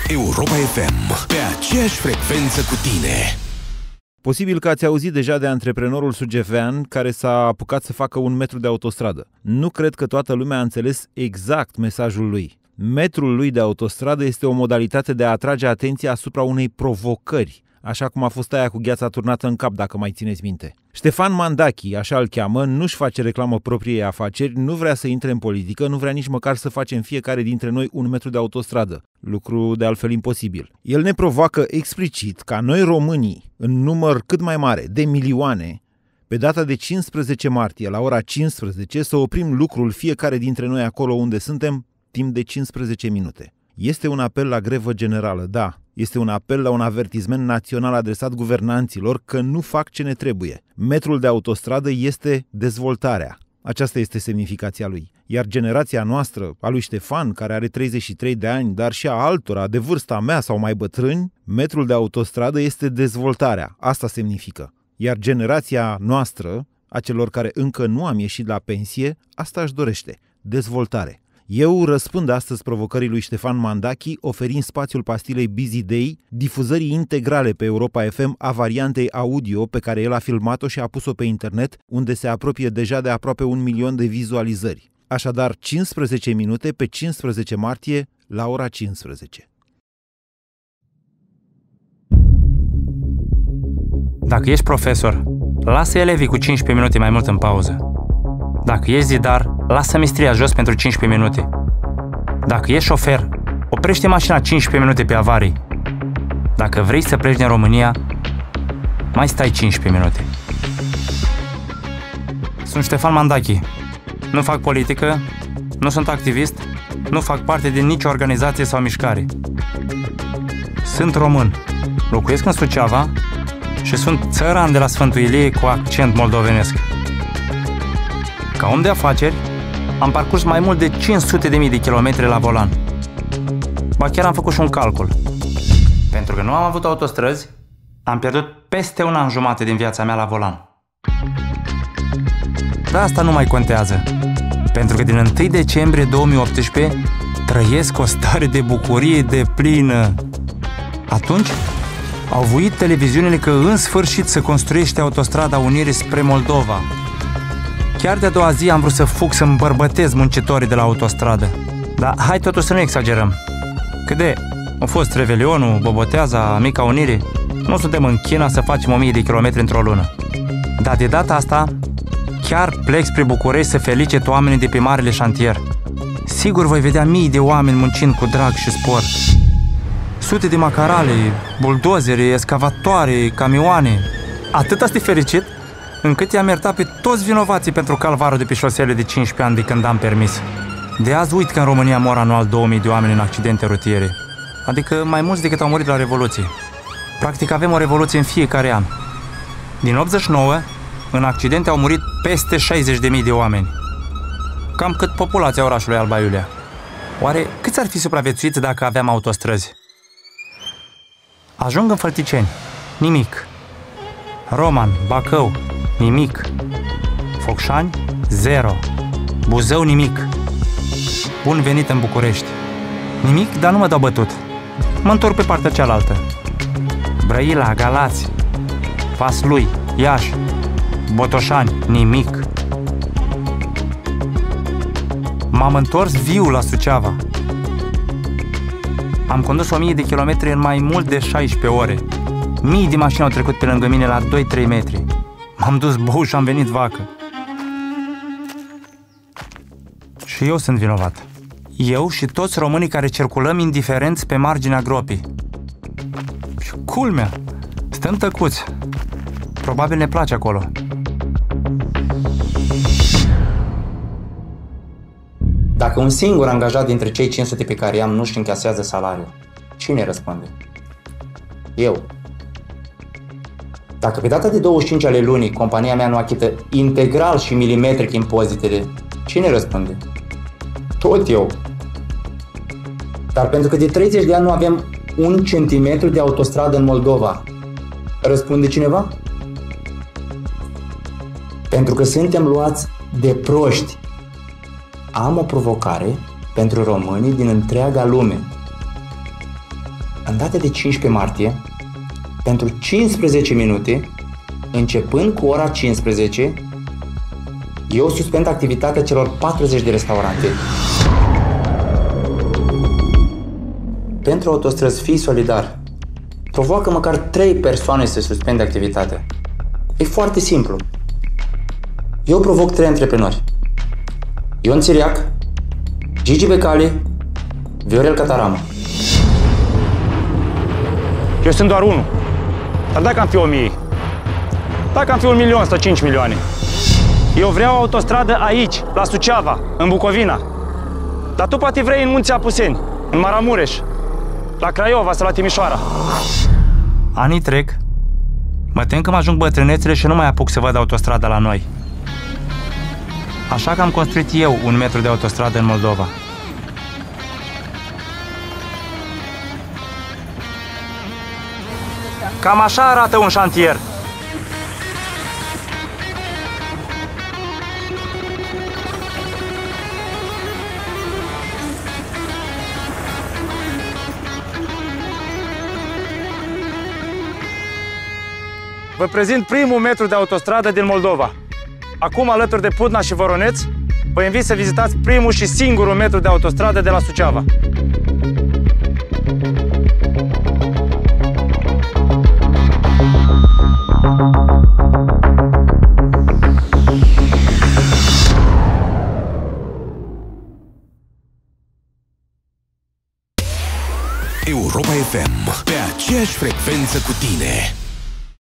Europa FM, pe aceeași frecvență cu tine. Posibil că ați auzit deja de antreprenorul sucevean care s-a apucat să facă 1 metru de autostradă. Nu cred că toată lumea a înțeles exact mesajul lui. Metrul lui de autostradă este o modalitate de a atrage atenția asupra unei provocări, așa cum a fost aia cu gheața turnată în cap, dacă mai țineți minte. Ștefan Mandachi, așa îl cheamă, nu-și face reclamă propriei afaceri, nu vrea să intre în politică, nu vrea nici măcar să facem fiecare dintre noi 1 metru de autostradă, lucru de altfel imposibil. El ne provoacă explicit ca noi românii, în număr cât mai mare, de milioane, pe data de 15 martie, la ora 15, să oprim lucrul fiecare dintre noi acolo unde suntem, timp de 15 minute. Este un apel la grevă generală, da. Este un apel la un avertisment național adresat guvernanților că nu fac ce ne trebuie. Metrul de autostradă este dezvoltarea. Aceasta este semnificația lui. Iar generația noastră, a lui Ștefan, care are 33 de ani, dar și a altora, de vârsta mea sau mai bătrâni, metrul de autostradă este dezvoltarea. Asta semnifică. Iar generația noastră, a celor care încă nu am ieșit la pensie, asta își dorește. Dezvoltare. Eu răspund astăzi provocării lui Ștefan Mandachi, oferind spațiul pastilei Busy Day, difuzării integrale pe Europa FM a variantei audio pe care el a filmat-o și a pus-o pe internet, unde se apropie deja de aproape 1 milion de vizualizări. Așadar, 15 minute pe 15 martie la ora 15. Dacă ești profesor, lasă elevii cu 15 minute mai mult în pauză. Dacă ești zidar, lasă mistria jos pentru 15 minute. Dacă ești șofer, oprește mașina 15 minute pe avarii. Dacă vrei să pleci din România, mai stai 15 minute. Sunt Ștefan Mandachi. Nu fac politică, nu sunt activist, nu fac parte din nicio organizație sau mișcare. Sunt român, locuiesc în Suceava și sunt țăran de la Sfântul Ilie cu accent moldovenesc. Ca om de afaceri, am parcurs mai mult de 500.000 de kilometri la volan. Ba chiar am făcut și un calcul. Pentru că nu am avut autostrăzi, am pierdut peste 1 an jumate din viața mea la volan. Dar asta nu mai contează. Pentru că din 1 decembrie 2018 trăiesc o stare de bucurie deplină. Atunci au vuit televiziunile că în sfârșit se construiește autostrada Unirii spre Moldova. Chiar de-a doua zi am vrut să fug să îmbărbătez muncitorii de la autostradă. Dar hai totuși să nu exagerăm. Cât de a fost Revelionul, Boboteaza, Mica Unire, nu suntem în China să facem 1000 de kilometri într-o lună. Dar de data asta, chiar plec spre București să felicit oamenii de pe marele șantier. Sigur voi vedea mii de oameni muncind cu drag și spor. Sute de macarale, buldozere, escavatoare, camioane. Atât ați de fericit încât i-am iertat pe toți vinovații pentru calvarul de pe șosele de 15 ani de când am permis. De azi uit că în România mor anual 2000 de oameni în accidente rutiere, adică mai mulți decât au murit la Revoluție. Practic avem o revoluție în fiecare an. Din 89, în accidente au murit peste 60.000 de oameni. Cam cât populația orașului Alba Iulia. Oare câți ar fi supraviețuiți dacă aveam autostrăzi? Ajung în Fălticeni. Nimic. Roman, Bacău, nimic. Focșani, 0. Buzău, nimic. Bun venit în București. Nimic, dar nu mă dau bătut. Mă întorc pe partea cealaltă. Brăila, Galați, Vaslui, Iași, Botoșani, nimic. M-am întors viu la Suceava. Am condus 1000 de kilometri în mai mult de 16 ore. Mii de mașini au trecut pe lângă mine la 2-3 metri. M-am dus bou și am venit vacă. Și eu sunt vinovat. Eu și toți românii care circulăm indiferenți pe marginea gropii. Și culmea, stăm tăcuți. Probabil ne place acolo. Dacă un singur angajat dintre cei 500 pe care i-am nu-și încasează salariul, cine răspunde? Eu. Dacă pe data de 25 ale lunii compania mea nu achită integral și milimetric impozitele, cine răspunde? Tot eu. Dar pentru că de 30 de ani nu avem 1 centimetru de autostradă în Moldova, răspunde cineva? Pentru că suntem luați de proști. Am o provocare pentru românii din întreaga lume. în data de 15 martie, pentru 15 minute, începând cu ora 15, eu suspend activitatea celor 40 de restaurante. Pentru autostrăzi, fii solidar. Provoacă măcar 3 persoane să suspende activitatea. E foarte simplu. Eu provoc 3 antreprenori. Ion Țiriac, Gigi Becali, Viorel Cataramă. Eu sunt doar unul. Dar dacă am fi 1000, dacă am fi 1 milion sau 5 milioane, eu vreau autostradă aici, la Suceava, în Bucovina. Dar tu poate vrei în Munții Apuseni, în Maramureș, la Craiova sau la Timișoara. Anii trec, mă tem că mă ajung bătrânețele și nu mai apuc să văd autostrada la noi. Așa că am construit eu 1 metru de autostradă în Moldova. Cam așa arată un șantier. Vă prezint primul metru de autostradă din Moldova. Acum, alături de Pudna și Voroneț, vă invit să vizitați primul și singurul metru de autostradă de la Suceava. Europa FM, pe aceeași frecvență cu tine.